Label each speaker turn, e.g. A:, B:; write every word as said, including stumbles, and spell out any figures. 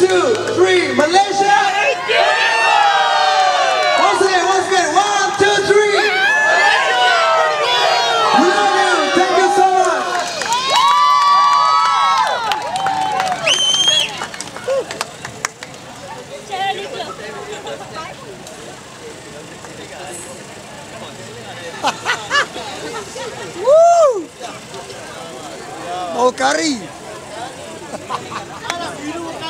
A: two, three, Malaysia! Once again, once again, one, two, three! We love you, thank you so much!
B: Woo! Mau kari.